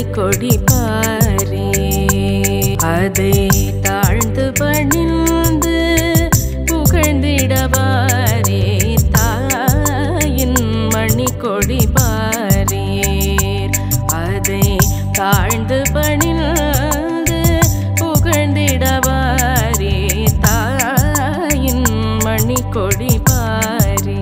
மணிக்கொடி பாரே அதை தாழ்ந்து பணிந்து புகழ்ந்திடவாரே தாயின் மணிக்கொடி பாரே அதை தாழ்ந்து பணிந்து புகழ்ந்திடவாரே தாயின் மணிக்கொடி பாரே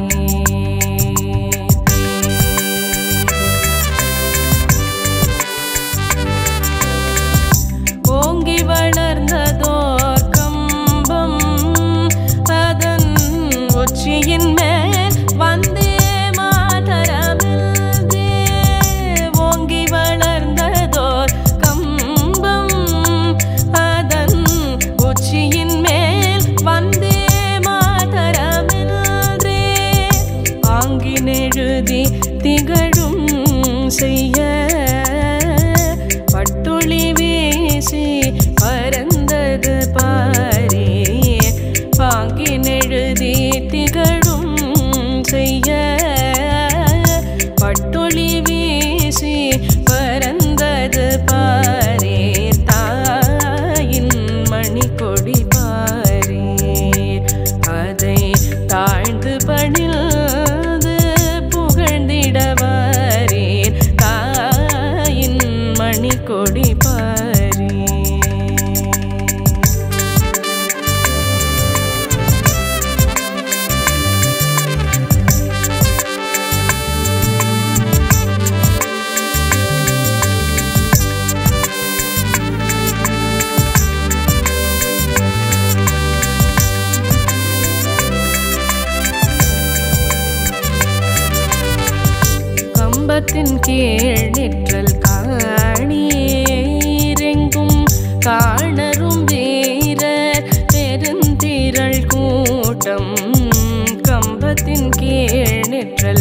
ஓங்கி வளர்ந்ததோர் கம்பம் அதன் உச்சியின் மேல் வந்தே மாதரமில்தே ஓங்கி வளர்ந்ததோர் கம்பம் அதன் உச்சியின் மேல் வந்தே மாதரமில்தே ஆங்கினெழுதி திகழும் செய்ய பட்டொளி வீசி பறந்தது பாரே பாங்கினெழுதி திகழும் செய்ய பட்டொளி வீசி பறந்தது பாரே தாயின் மணிக்கொடி பாரே அதை தாழ்ந்து பணிந்து புகழ்ந்திடவாரே தாயின் மணிக்கொடி பாரே கம்பத்தின் கீழ் நிற்றல் காணீரெங்கும் காணரும் வீரர் பெருந்திரள் கூட்டம் கம்பத்தின் கீழ் நிற்றல்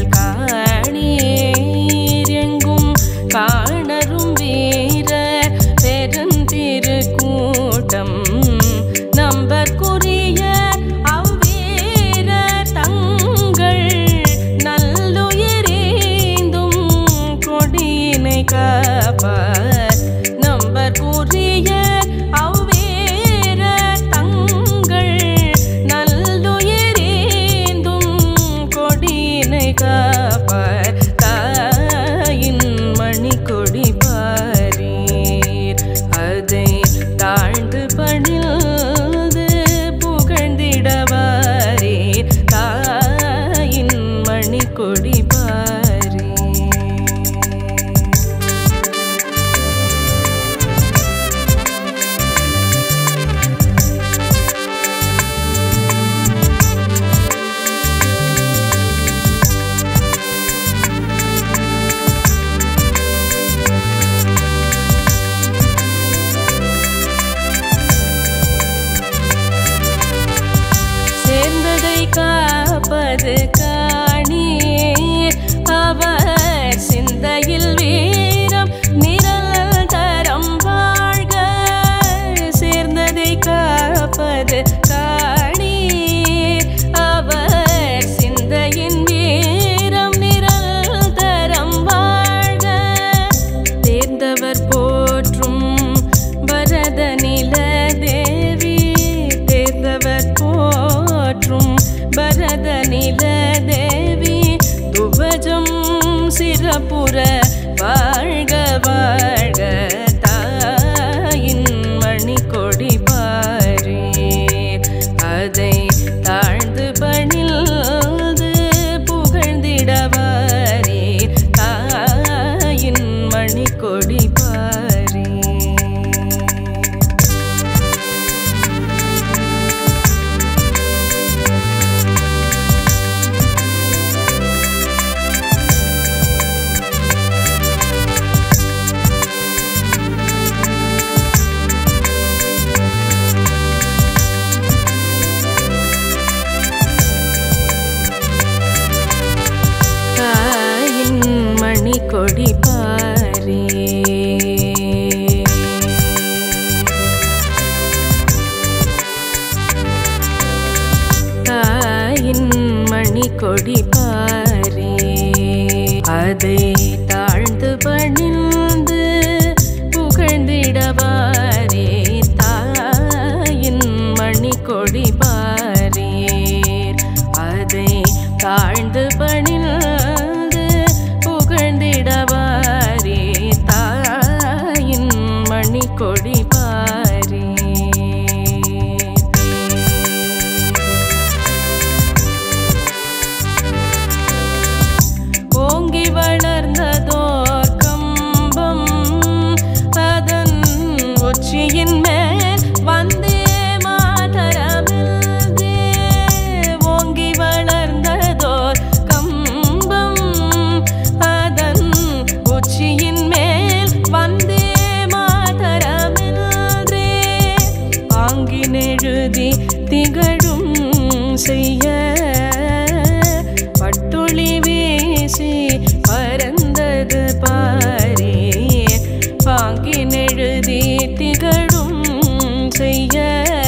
காணீரெங்கும் காணரும் வீரர் பெருந்திரு கூட்டம் நம்பற்குரிய அவ்வீரர் தங்கள் நல்லுயிரேந்தும் கொடியினை காப்பார் நம்பற்குரிய அவ்வீரர் தங்கள் நல்லுயிரேந்தும் கொடியினை காப்பார் தாயின் மணிக்கொடி பாரீர் அதை தாழ்ந்து பணிந்து புகழ்ந்திடவாரே தாயின் மணிக்கொடி பாரே சேர்ந்ததை காப்பது காணீர் அவர் சிந்தையில் வீரம் நிரந்தரம் வாழ்க சேர்ந்ததை காப்பது காணீர் அவர் சிந்தையின் வீரம் நிரந்தரம் வாழ்க தேர்ந்தவர் போற்றும் பரத நில தேவி தேர்ந்தவர் போற்றும் பரத நில தேவி துவஜம் சிறப்புற வாழ்க வாழ்க தாயின் மணிக்கொடி பாரே அதை தாழ்ந்து பணிந்து புகழ்ந்திடவாரே தாயின் மணிக்கொடி பாரே தாயின் மணிக்கொடி பாரே தாயின் மணிக்கொடி பாரே அதை தாழ்ந்து பணிந்து புகழ்ந்திடவாரே தாயின் மணி கொடி பாரீர் அதை தாழ்ந்து பணிந்து புகழ்ந்திடவாரே தாயின் மணி கொடி பாரீர் ஓங்கி வளர்ந்ததோர் கம்பம் அதன் உச்சியின் மேல் வந்தே மாதரமில்தே ஓங்கி வளர்ந்ததோர் கம்பம் அதன் உச்சியின் மேல் வந்தே மாதரமில்தே ஆங்கினெழுதி திகழும் செய்ய பட்டொளி வீசி பறந்தது பாரே பாங்கினெழுதி திகழும் செய்ய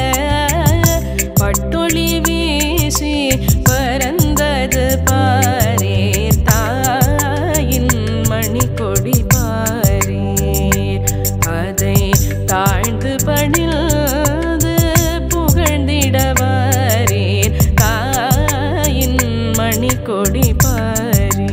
பட்டொளி வீசி பறந்தது பாரே தாயின் மணி கொடி பாரீர் அதை தாழ்ந்து பணிந்து புகழ்ந்திடவாரீர் தாயின் மணி கொடி பாரீர்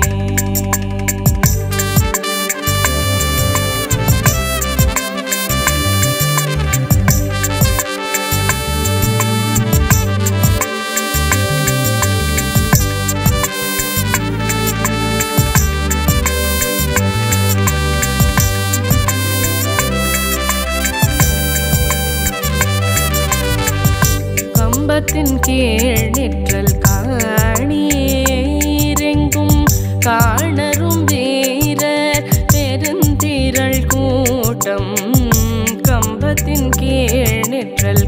கம்பத்தின் கீழ் நிற்றல் காணீரெங்கும் காணரும் வீரர் பெருந்திரள் கூட்டம் கம்பத்தின் கீழ் நிற்றல்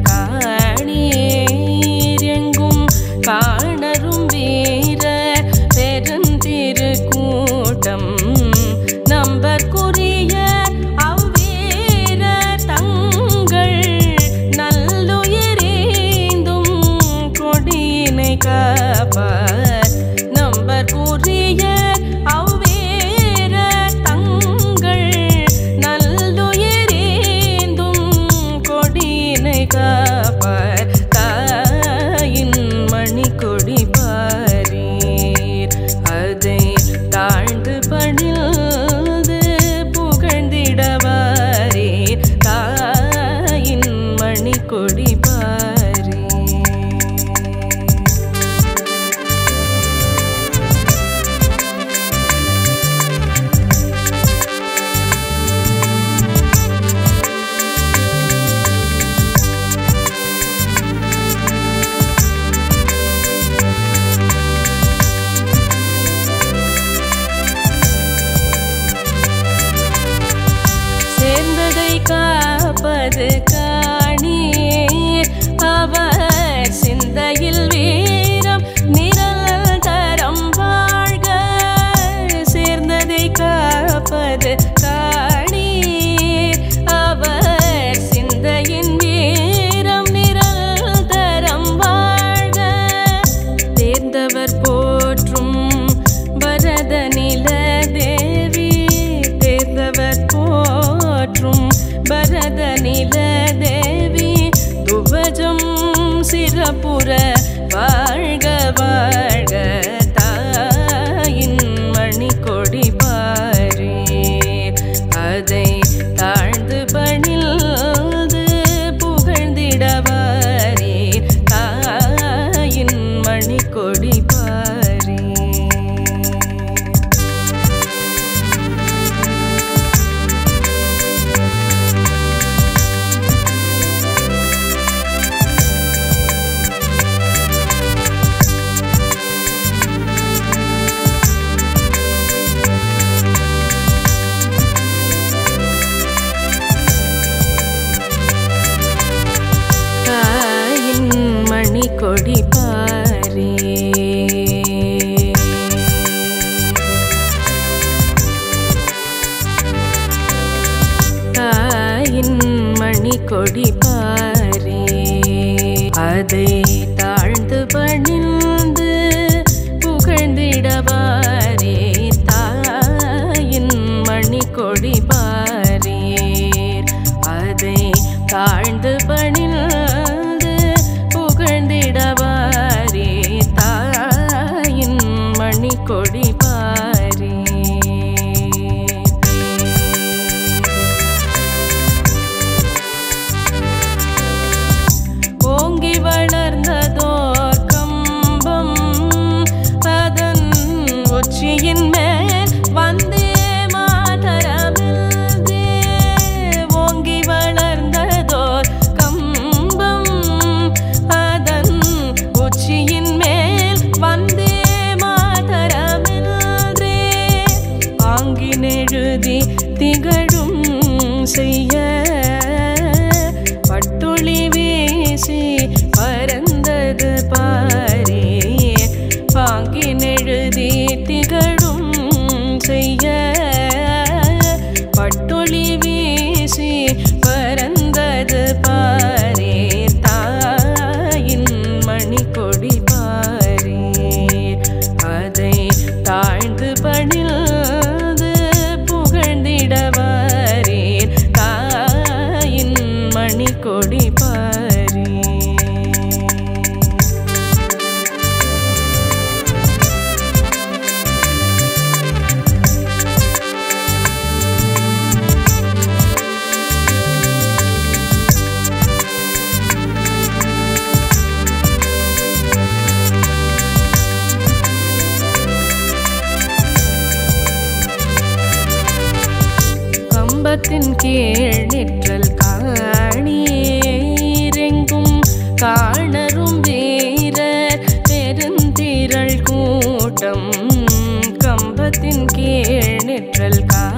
காணீரெங்கும் காணரும் வீரர் பெருந்திரு கூட்டம் நம்பற்குரிய அவ்வீரர் தங்கள் நல்லுயிரேந்தும் கொடியினை காப்பார் நம்பற்குரிய அவ்வீரர் தங்கள் நல்லுயிரேந்தும் கொடியினை காப்பார் தாயின் மணி கொடி பாரீர் அதை தாழ்ந்து பணிந்து புகழ்ந்திடவாரீர் தாயின் மணி கொடி பாரீர் சேர்ந்ததை காப்பது காணீர் அவர் சிந்தையில் வீரம் நிரந்தரம் வாழ்க சேர்ந்ததை காப்பது காணீர் அவர் சிந்தையின் வீரம் நிரந்தரம் வாழ்க தேர்ந்தவர் போற்றும் பரத நில தேவி தேர்ந்தவர் போற்றும் பரத நில தேவி துவஜம் சிறப்புற வாழ்க வாழ்க தாயின் மணி கொடி பாரீர் அதை தாழ்ந்து பணிந்து புகழ்ந்திடவாரீர் தாயின் மணி கொடி பாரீர் मणिकोडि पारे ओंगी वளர்ந்ததோர் கம்பம் அதன் உச்சியின் மேல் வந்தே மாதரமில்தே ஓங்கி வளர்ந்ததோர் கம்பம் அதன் உச்சியின் மேல் வந்தே மாதரமில்தே ஆங்கினெழுதி திகழும் செய்ய பட்டுளி வீசி பறந்தது பாரே பாங்கினெழுதி திகழும் செய்ய பட்டுளி வீசி பறந்தது பாரே தாயின் மணிக்கொடி பாரே அதை தாழ்ந்து பணிந்து புகழ்ந்திடவாரே தாயின் மணிக்கொடி பாரே கம்பத்தின் கீழ் நிற்றல் காணீரெங்கும் காணரும் வீரர் பெருந்திரள் கூட்டம் கம்பத்தின் கீழ் நிற்றல்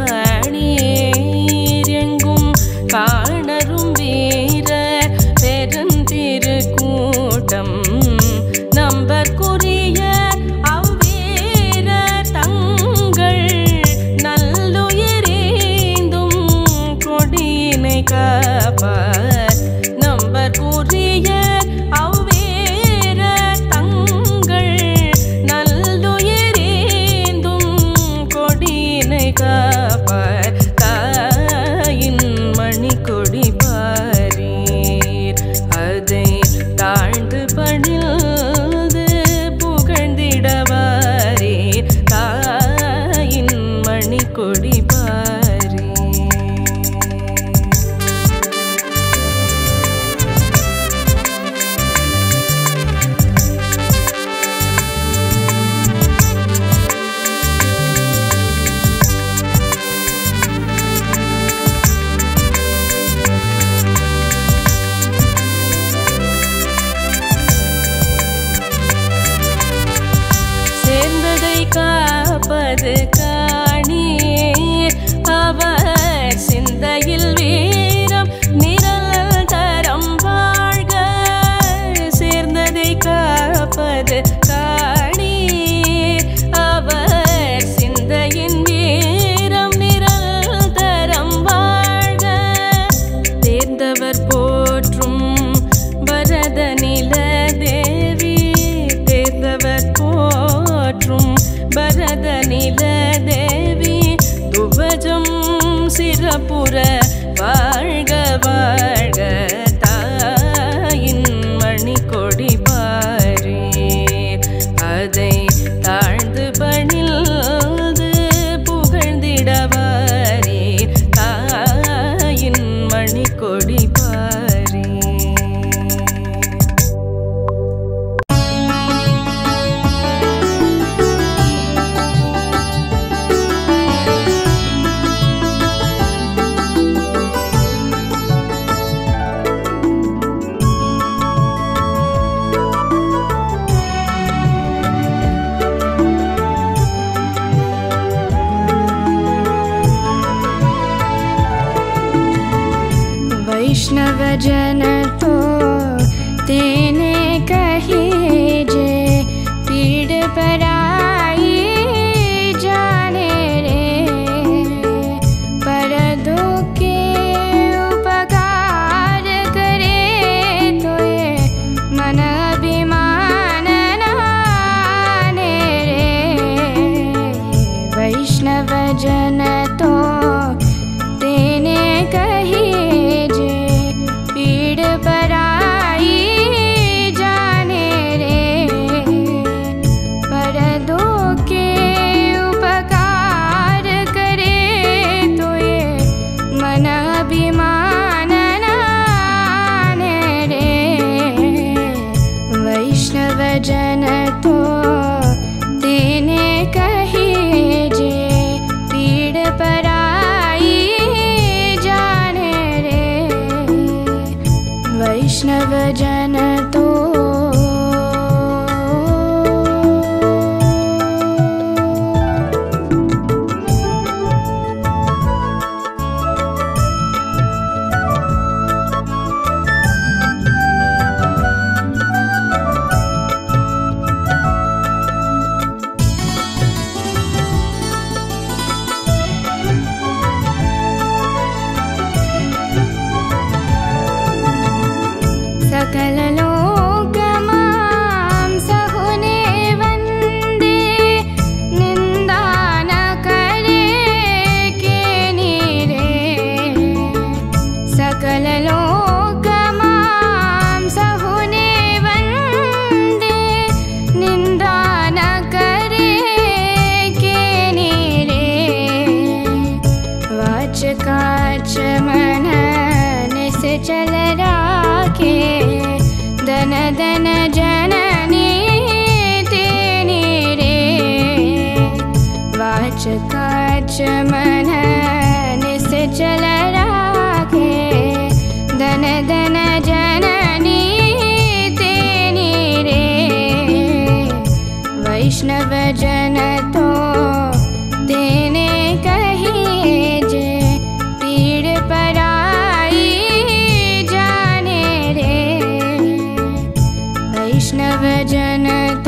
காணீரெங்கும் காணரும் வீரர் பெருந்திரு கூட்டம் நம்பற்குரிய அவ்வீரர் தங்கள் நல்லுயிரேந்தும் கொடியினை காப்பார் நம்பற்குரிய அவ்வீரர் தங்கள் நல்லுயிரேந்தும் கொடியினை காப்பார் தாயின் மணிக்கொடி பாரீர் அதை தாழ்ந்து பணிந்து புகழ்ந்திடவாரே தாயின் மணிக்கொடி பாரே சேர்ந்ததை காப்பது காணீர் அவர் சிந்தையில் வீரம் நிரந்தரம் வாழ்க சேர்ந்ததை காப்பது காணீர் அவர் சிந்தையின் வீரம் நிரந்தரம் வாழ்க தேர்ந்தவர் போற்றும் வரத நில தேவி தேர்ந்தவர் போற்றும் பரத நில தேவி துவஜம் சிறப்புற வாழ்க வாழ்க தாயின் மணிக்கொடி பாரே அதை தாழ்ந்து பணிந்து புகழ்ந்திடவாரே தாயின் மணிக்கொடி பாரே वैष्णव जन तो तेने कहीजे पीड़ पराई जाने रे पर दुखे उपकार करे तो ये मन अभिमान नाने रे वैष्णव जन तो तेने कहीजे पीड़ पराई जाने रे पर काच काच मन निश्चल राखे धन धन जननी तेनी रे वैष्णव जन तो तेने कहिए जे पीड़ पराई जाने रे वैष्णव जन तो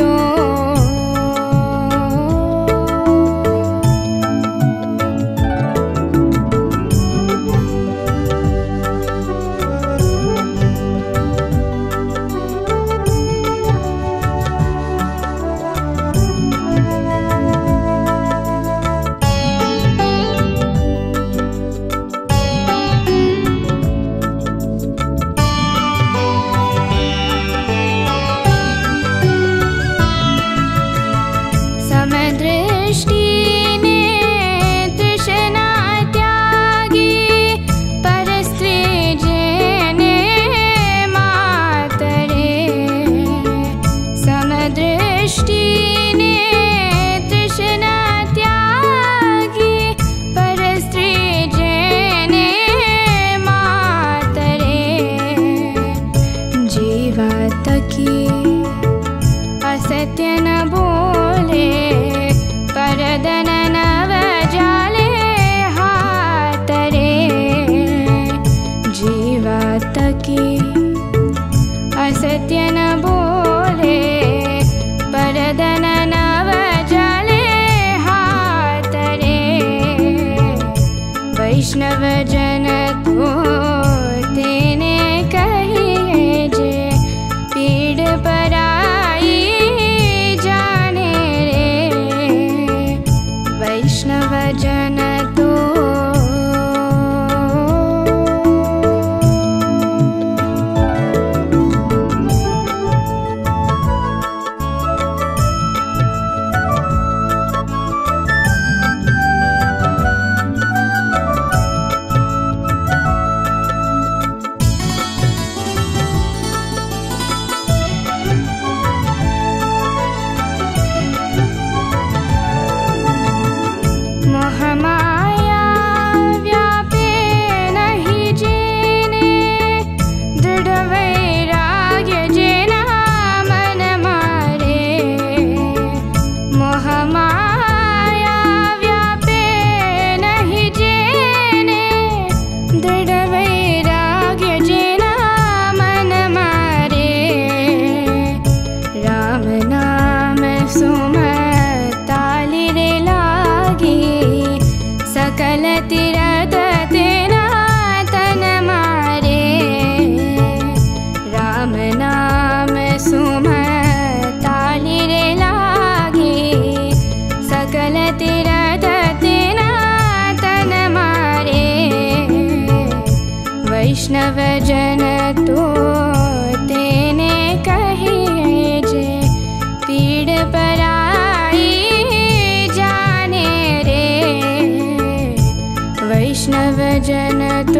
असत्य न बोले परदन नव जाले हाथ रे जीवात की असत्य न बोले परदन नव जाले हाथ रे वैष्णव जन तो तेने कहिए जे पीड़ पराई जाने रे वैष्णव जन तो मोहमाया व्यापे नहीं जेने दृढ़ वैराग्य जेना मन मारे मोहमाया व्यापे नहीं जेने दृढ़ वैराग्य जेना मन मारे राम नाम सुमताली रे सकल तीरथ तेना तन मारे राम नाम सुमताली रे लागे सकल तीरथ तेना तन मारे वैष्णव जन तो तेने कहिए जे पीड़ पराई जाने रे वैष्णव जन तो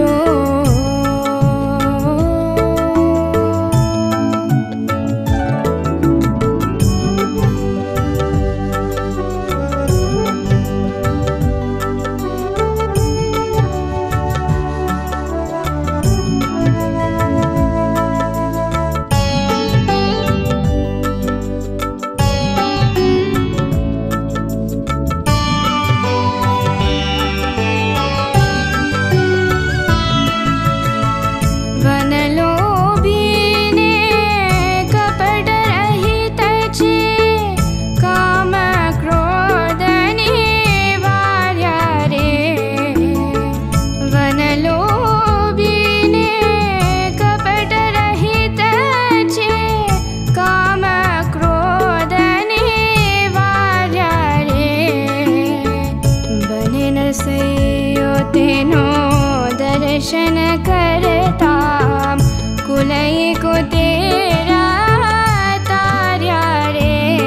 तेनो दर्शन करता कुलय को तेरा तार्या रे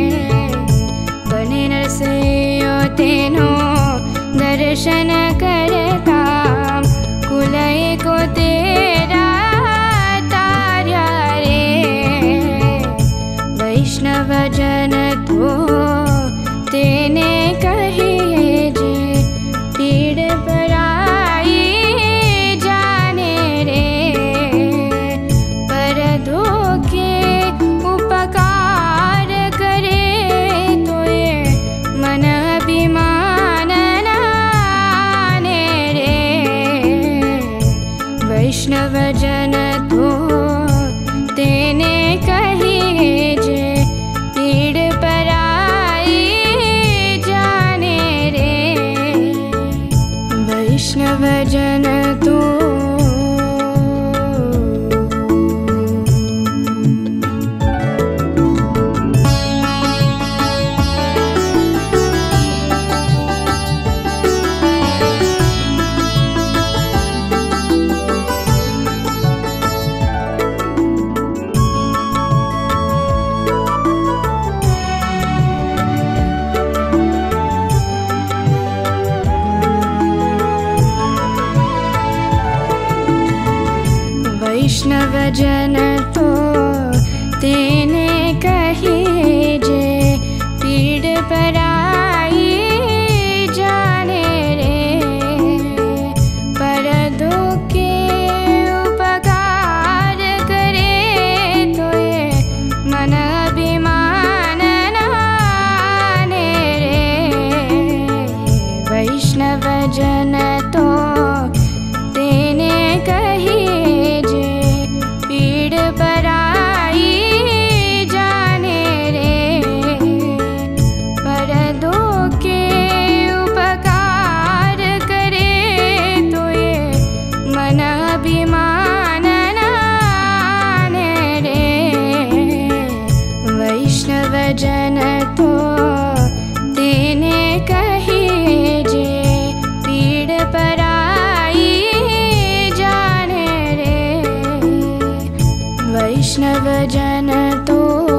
बने नरसयो तेनो दर्शन करता कुलय को तेरा तार्या रे वैष्णव जन तो तेने कहिए वैष्णवजन तो वैष्णवजन तो तेने कही जे पीड़ पराई जाने रे पर दुखे उपकार करे तो ये मन अभिमान नाने रे वैष्णवजन तो तेने कही वैष्णवजन तो तेने कही जे पीड़ पराई जाने रे वैष्णवजन तो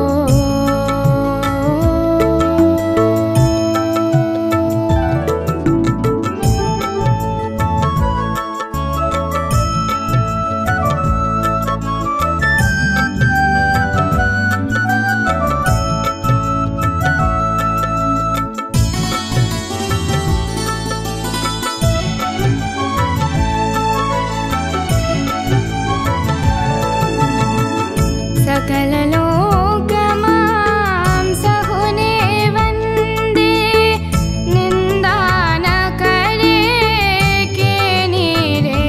सकल लोक मां सहुने वंदे निंदा न करे के नीरे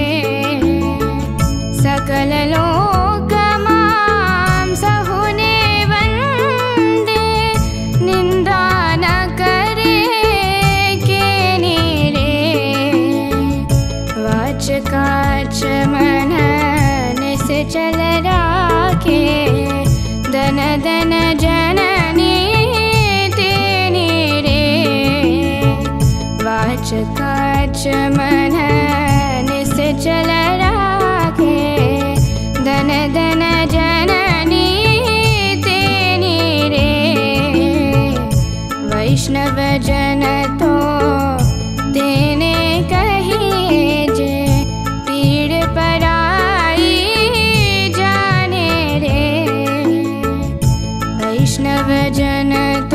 सकल लोक मां सहुने वंदे निंदा न करे के नीरे वाच काच मन से चल राखे धन धन जननी तेनी रे वाच काच मन से चल राखे धन धन जननी तेनी रे वैष्णवजन तो तेने कही जे पीड़ पराई जाने रे वैष्णवजन तो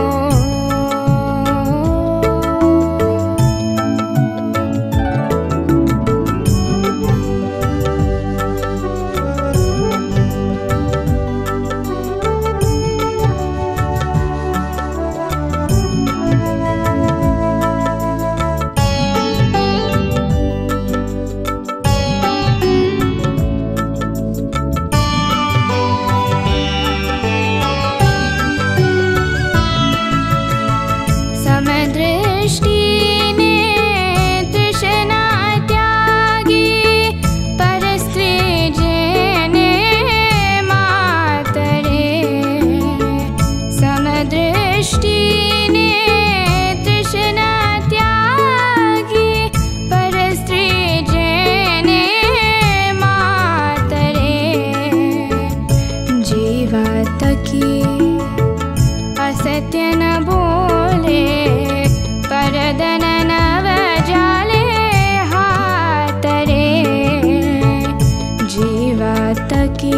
असत्य न बोले परदन नव जाले हाथ रे जीवात की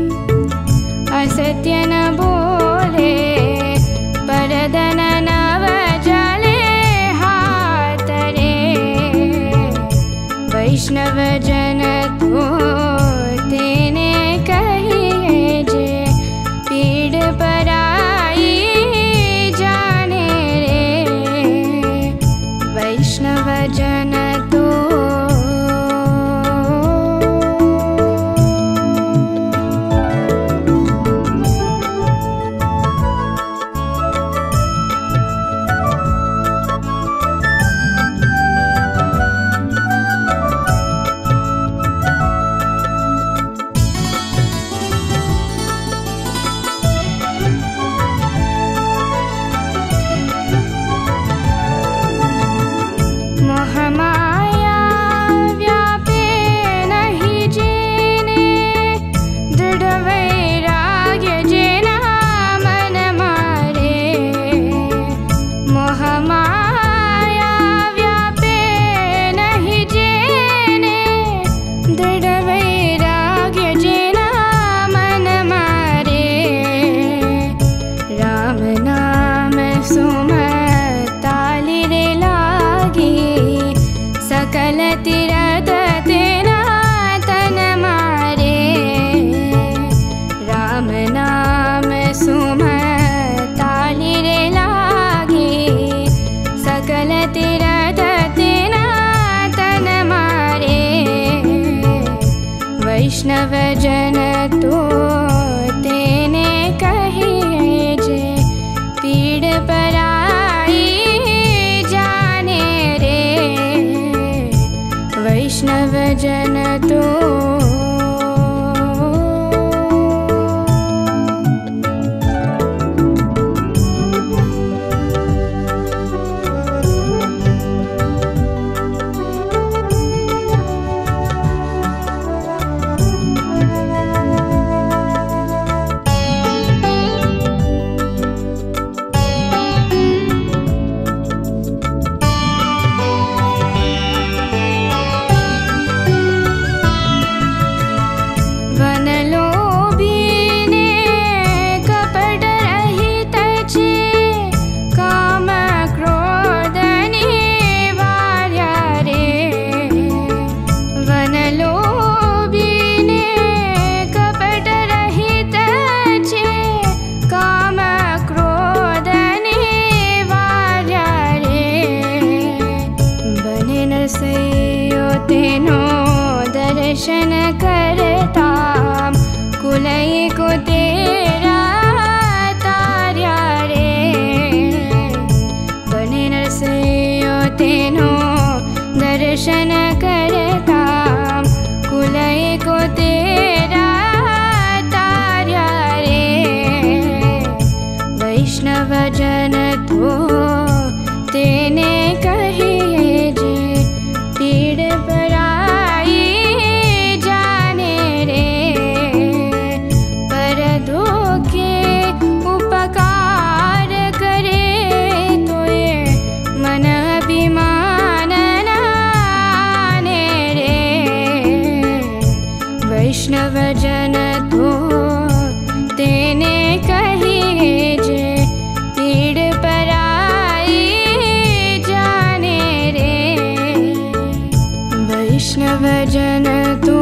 असत्य न बोले परदन नव जाले हाथ रे वैष्णवजन तो तेने कही जे पीड़ पराई जाने रे वैष्णवजन तो तो तेनो दर्शन करता कुलय को तेरा तार्या रे बने नरसयो तेनो दर्शन करता कुलय को तेरा तार्या रे वैष्णव जन तो तेने कहिए जे पीड़ पराई जाने रे पर धोखे उपकार करे तो ये मन अभिमान नाने रे वैष्णव जन तो तेने कहिए जे पीड़ पराई जाने रे वैष्णव जन तो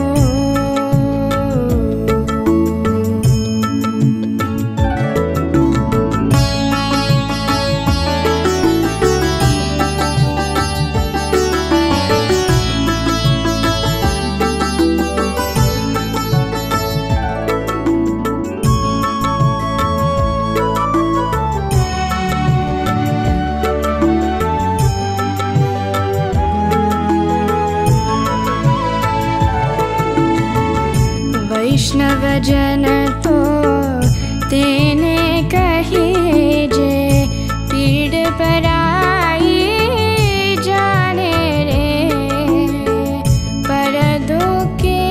वैष्णव जन तो तेने कहिए जे पीड़ पराई जाने रे पर धोखे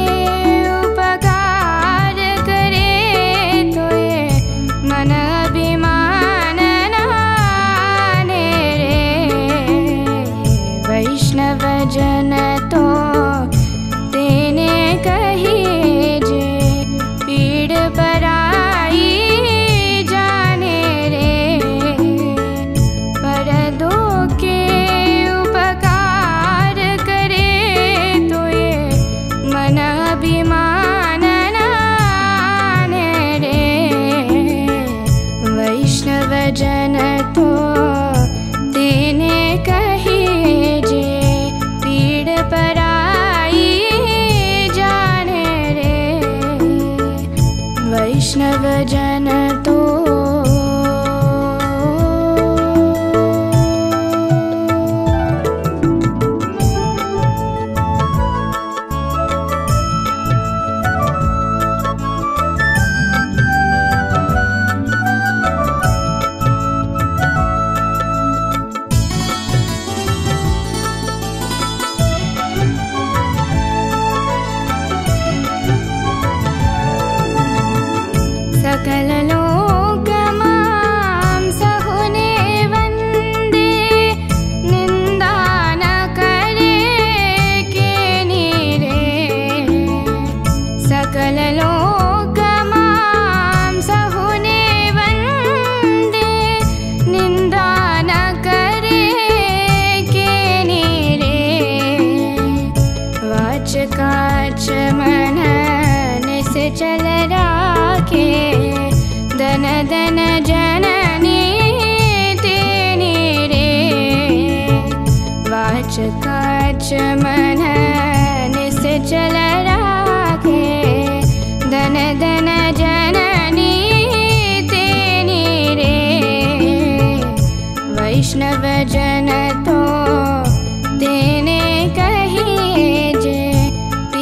उपकार करे तो ये मन अभिमान नाने रे वैष्णव जन तो तेने कहिए जे पीड़ पराई जाने रे पर धोखे उपकार करे तो ये मन अभिमान नाने रे वैष्णव जन तो तेने कहिए जे पीड़ पराई जाने रे वैष्णव जन तो सकल लोक मां सहुने वंदे निंदा न करे के नीरे सकल लोक मां सहुने वंदे निंदा न करे के नीरे वाच काच मन निश्चल राखे धन धन जननी तेनी रे वाच काच मन निश्चल राखे धन धन जननी तेनी रे वैष्णव जन तो तेने कहिए जे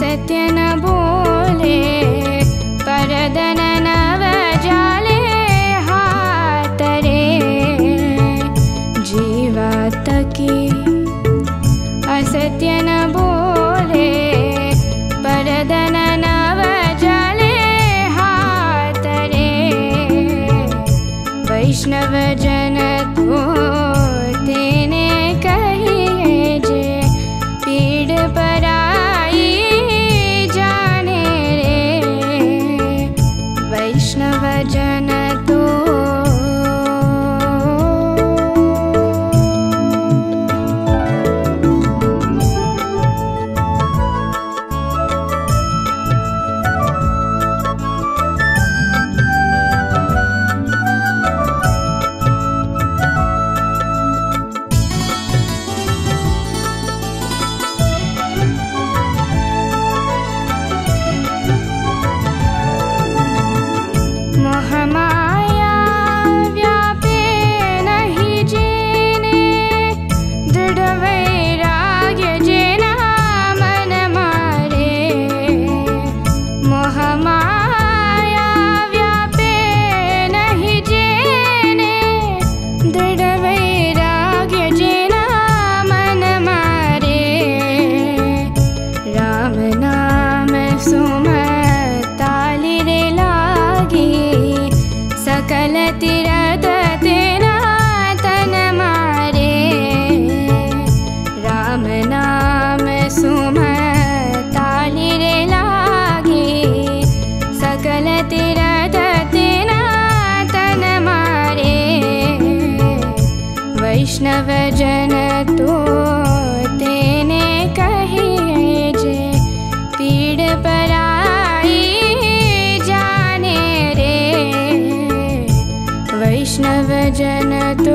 असत्य न बोले परदन नव जाले हाथ रे जीवात की असत्य न बोले परदन नव जाले हाथ रे वैष्णव जन तो तेने कहिए जे पीड़ पराई जाने रे वैष्णव जन तो मोहमाया व्यापे नहीं जेने दृढ़ वैराग्य जेना मन मारे मोहमाया व्यापे नहीं जेने दृढ़ वैराग्य जेना मन मारे राम नाम सुमताली रे लागी सकल तीरथ तेरा तन मारे राम नाम सुमताली रे लागी सकल तीरथ तेरा तन मारे वैष्णव जन तो तेने कहिए जे पीड़ पराई जाने रे वैष्णव जन तो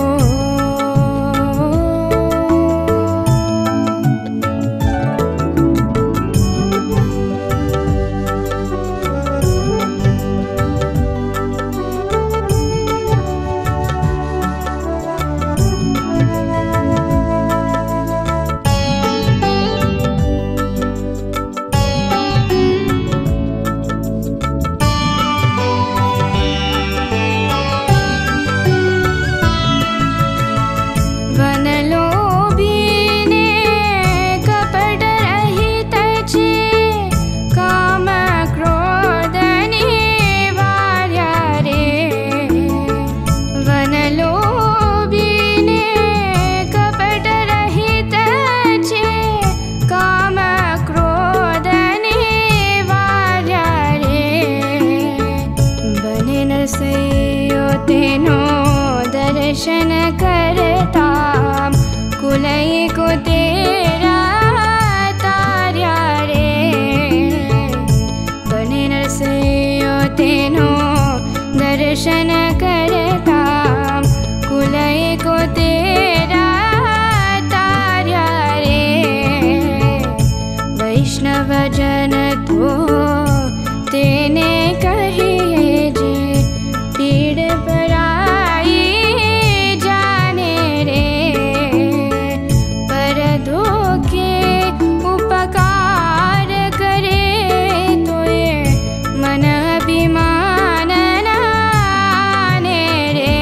तेनो दर्शन करता कुलय को तेरा तार्या रे बने नरसयो तेनो दर्शन करता कुलय को तेरा तार्या रे वैष्णव जन तो तेने कहिए जे पीड़ पराई जाने रे पर धोखे उपकार करे तो ये मन अभिमान नाने रे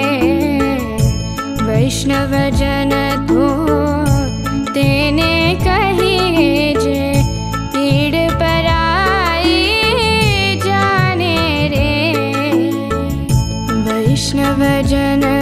वैष्णव जन तो तेने कहिए जे पीड़ पराई जाने रे वैष्णव जन